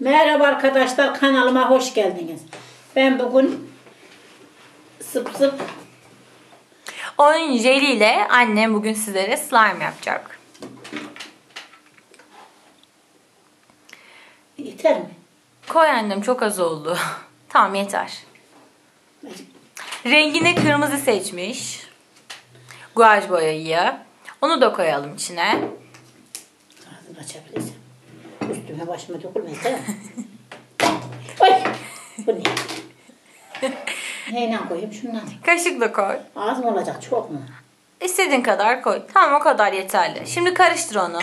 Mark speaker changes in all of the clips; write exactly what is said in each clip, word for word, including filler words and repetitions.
Speaker 1: Merhaba arkadaşlar, kanalıma hoş geldiniz. Ben bugün sıp sıp
Speaker 2: Onun jeliyle annem bugün sizlere slime yapacak.
Speaker 1: yeter mi?
Speaker 2: Koy annem, çok az oldu. Tamam, yeter. Rengini kırmızı seçmiş. Guaj boyayı. Onu da koyalım içine.
Speaker 1: Ağzını açabilirsin. Üstüme başıma dökülmez değil mi? Ay! Bu ne? Neyle koyayım? Şundan.
Speaker 2: Kaşıkla koy.
Speaker 1: Az mı olacak? Çok mu?
Speaker 2: İstediğin kadar koy. Tamam, o kadar yeterli. Şimdi karıştır onu.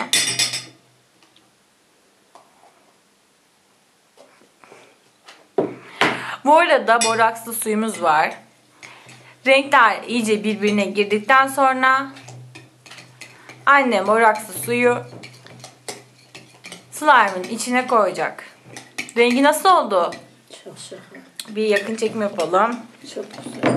Speaker 2: Bu arada borakslı suyumuz var. Renkler iyice birbirine girdikten sonra annem borakslı suyu slime'ın içine koyacak. Rengi nasıl oldu?
Speaker 1: Çok şaka.
Speaker 2: Bir yakın çekim yapalım.
Speaker 1: Çok güzel.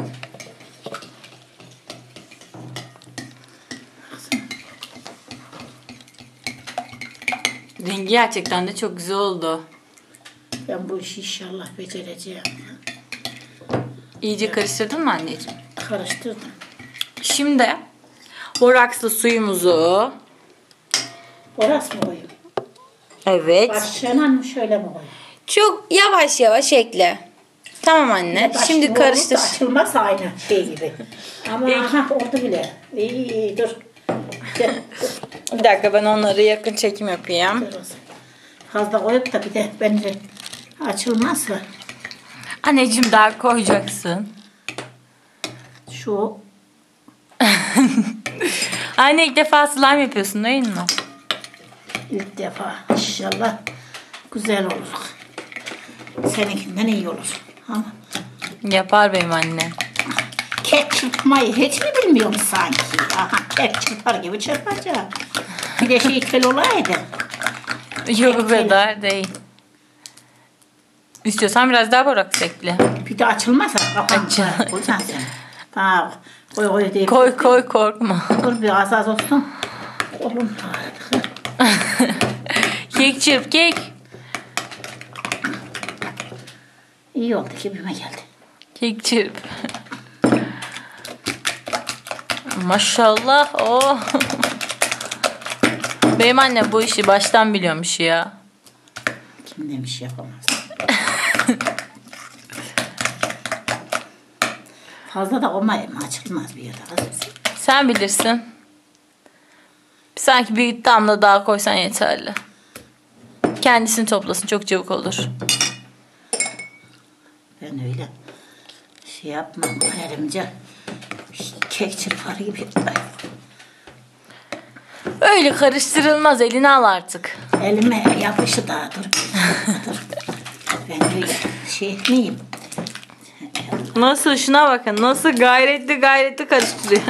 Speaker 2: Rengi gerçekten de çok güzel oldu.
Speaker 1: Ben bu işi inşallah becereceğim.
Speaker 2: İyice karıştırdın mı anneciğim?
Speaker 1: Karıştırdım.
Speaker 2: Şimdi borakslı suyumuzu,
Speaker 1: Orası mı koyayım?
Speaker 2: evet,
Speaker 1: Başlayana mı şöyle mi koyayım?
Speaker 2: çok yavaş yavaş ekle. Tamam anne.
Speaker 1: Taş
Speaker 2: Şimdi
Speaker 1: gibi
Speaker 2: karıştır.
Speaker 1: olursa açılmaz aynı şey gibi. Ama aha oldu bile. İyi iyi dur. Gel, dur.
Speaker 2: Bir dakika, ben onları yakın çekim yapayım.
Speaker 1: Fazla koyup da bir de bence açılmazsa
Speaker 2: Anneciğim, daha koyacaksın.
Speaker 1: şu
Speaker 2: Anne, ilk defa slime yapıyorsun değil mi?
Speaker 1: ilk defa inşallah güzel olur. Seninkinden iyi olur. Ama
Speaker 2: Yapar benim annem.
Speaker 1: kek çırpmayı hiç mi bilmiyorum sanki? Aha, kek çırpar gibi çırpacağım. Bir de şey tel olaydı.
Speaker 2: Yok, o kadar değil. İstiyorsan biraz daha boraks ekle.
Speaker 1: Bir de açılmazsa kafam
Speaker 2: Açıl.
Speaker 1: koysan sen. Tamam. Koy koy deyip.
Speaker 2: Koy koy, korkma.
Speaker 1: Dur bir az az olsun. Oğlum ağrıdı.
Speaker 2: Kek çırp, kek.
Speaker 1: İyi oldu gibime geldi.
Speaker 2: Kek çırp. Maşallah. Oh. Benim annem bu işi baştan biliyormuş ya.
Speaker 1: Kim demiş yapamaz. Fazla da olmayayım açılmaz bir yerde.
Speaker 2: Sen bilirsin. Sanki bir damla daha koysan yeterli. Kendisini toplasın, çok çabuk olur.
Speaker 1: Ben öyle şey yapmam. Elimce kek çırpar gibi.
Speaker 2: Öyle karıştırılmaz, elini al artık.
Speaker 1: Elime yapışı daha dur. dur. Ben öyle şey etmeyeyim.
Speaker 2: Nasıl, şuna bakın, nasıl gayretli gayretli karıştırıyor.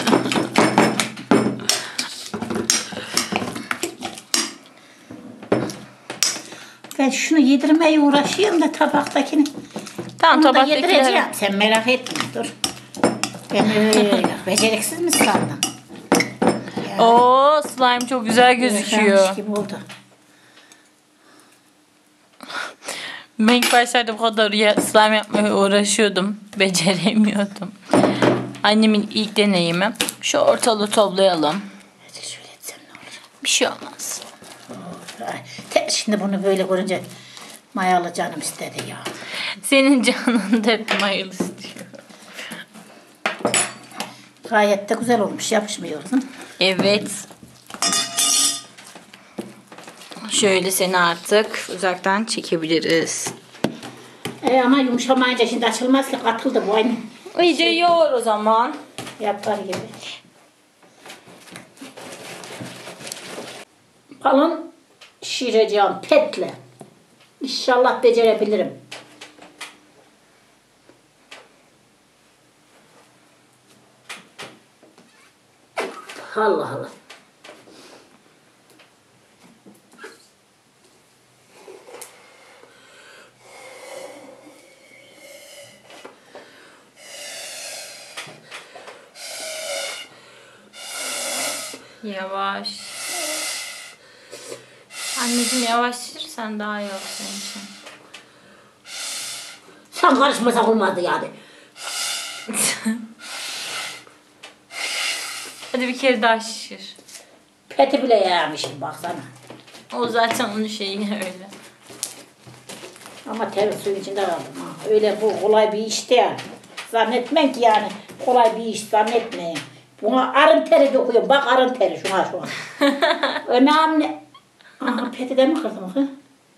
Speaker 1: Ben şunu yedirmeye uğraşıyorum da tabaktakini.
Speaker 2: Tamam,
Speaker 1: Onu da
Speaker 2: tabaktakileri.
Speaker 1: yedireceğim. Sen merak etme dur. Ben öyle beceriksiz mi sandın? Yani,
Speaker 2: Oo, slime çok güzel gözüküyor.
Speaker 1: uğraşmış gibi oldu.
Speaker 2: Ben ilk başlarda bu kadar ya- slime yapmaya uğraşıyordum. Beceremiyordum. Annemin ilk deneyimi. Şu ortalığı toplayalım.
Speaker 1: Hadi şöyle etsem ne olur.
Speaker 2: Bir şey olmaz.
Speaker 1: Ay, te- Şimdi bunu böyle görünce mayalı canım istedi ya.
Speaker 2: Senin canın da hep mayıl istiyor.
Speaker 1: Gayet de güzel olmuş. Yapışmıyor kızım.
Speaker 2: Evet. Şöyle seni artık uzaktan çekebiliriz.
Speaker 1: E ama yumuşamayınca şimdi açılmaz ki katıldı bu aynı.
Speaker 2: İyice yoğur o zaman.
Speaker 1: Yapar gibi. Balon şişireceğim petle. İnşallah becerebilirim. Allah Allah.
Speaker 2: Yavaş. Anneciğim, yavaş şişirsen daha iyi olur senin için.
Speaker 1: Sen karışmasak olmazdı yani.
Speaker 2: Hadi bir kere daha şişir.
Speaker 1: Peti bile yağmışım baksana.
Speaker 2: O zaten onun şeyi öyle.
Speaker 1: Ama ter suyun içinde kaldım ha. Öyle bu kolay bir iş değil. Zannetmen ki yani kolay bir iş zannetmeyin. Buna arın teri dokuyorum. Bak arın teri şuna şuna. Önemli. Aha peti de mi kırdım kız?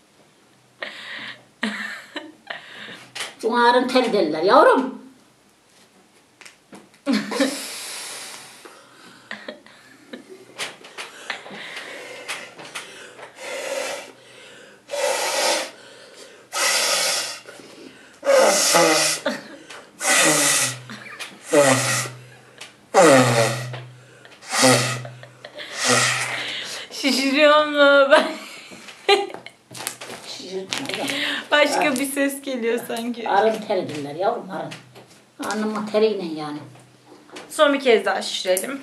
Speaker 1: Şuna arın teri derler yavrum.
Speaker 2: Şişiriyor mu? Ben...
Speaker 1: Şişirtme.
Speaker 2: Başka bir ses geliyor sanki.
Speaker 1: Arın teri derler yavrum arın. Anlama teriyle yani.
Speaker 2: Son bir kez daha şişirelim.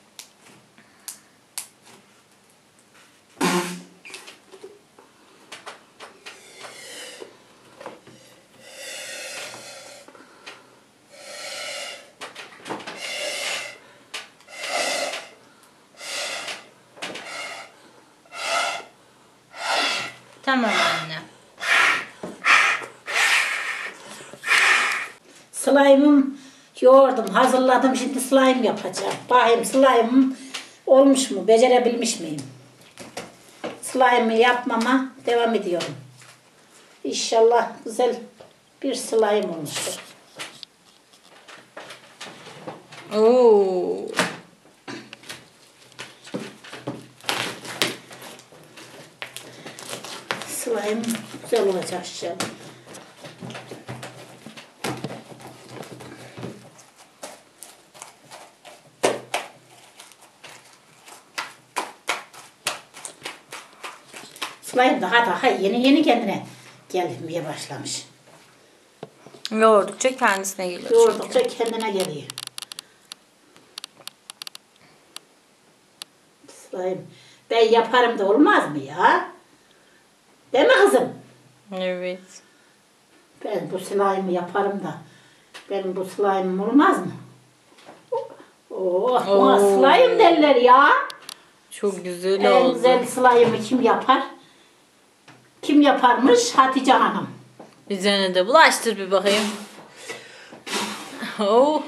Speaker 2: Tamam anne.
Speaker 1: Slime'ım yoğurdum, hazırladım. Şimdi slime yapacağım. Bakayım slime'ım olmuş mu, becerebilmiş miyim? Slime'ı yapmama devam ediyorum. İnşallah güzel bir slime olmuştur.
Speaker 2: Oo.
Speaker 1: Slime güzel olacak inşallah. Slime daha daha yeni yeni kendine gelmeye başlamış.
Speaker 2: Yoğurdukça kendisine geliyor.
Speaker 1: Yoğurdukça kendine geliyor. Slime ben yaparım da olmaz mı ya? Değil mi kızım?
Speaker 2: Evet.
Speaker 1: Ben bu slime'ı yaparım da benim bu slime'ım olmaz mı? Oh,
Speaker 2: Oo.
Speaker 1: buna slime derler ya.
Speaker 2: Çok güzel
Speaker 1: En
Speaker 2: oldu.
Speaker 1: güzel slime'ı kim yapar? Kim yaparmış? Hatice Hanım.
Speaker 2: Üzerine de bulaştır bir bakayım. Oh.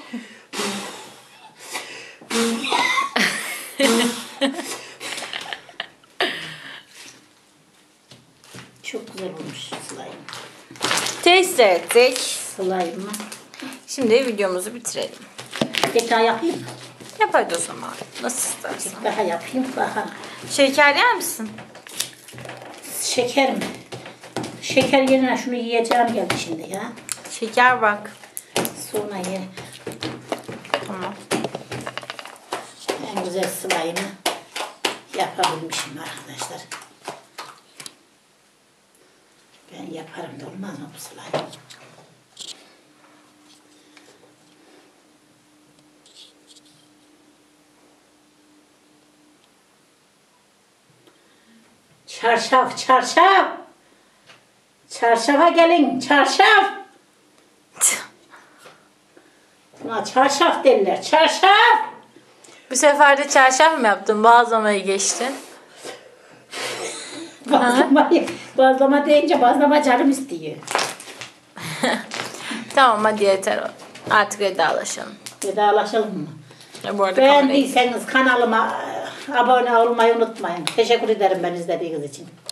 Speaker 1: Çok güzel olmuş slime.
Speaker 2: Test ettik.
Speaker 1: Slime'ı.
Speaker 2: Şimdi videomuzu bitirelim.
Speaker 1: Bir daha yapayım mı?
Speaker 2: Yap hadi o zaman. Nasıl istersen.
Speaker 1: Bir daha yapayım. Daha.
Speaker 2: Şeker yer misin?
Speaker 1: Şeker mi? Şeker yerine şunu yiyeceğim geldi şimdi ya.
Speaker 2: Şeker bak.
Speaker 1: Sonra ye.
Speaker 2: Tamam.
Speaker 1: En güzel slime'ı yapabilmişim arkadaşlar. Ben yaparım da olmaz mı bu slime? Çarşaf, çarşaf. Çarşafa gelin, çarşaf. Buna çarşaf derler, çarşaf.
Speaker 2: Bu sefer de çarşaf mı yaptın? Bazlamayı geçtin.
Speaker 1: Bazlamayı, bazlama deyince bazlama canım istiyor.
Speaker 2: Tamam hadi yeter. Artık vedalaşalım.
Speaker 1: Vedalaşalım mı?
Speaker 2: Ya bu arada kamerayı...
Speaker 1: Beğendiyseniz kanalıma abone olmayı unutmayın. Teşekkür ederim ben izlediğiniz için.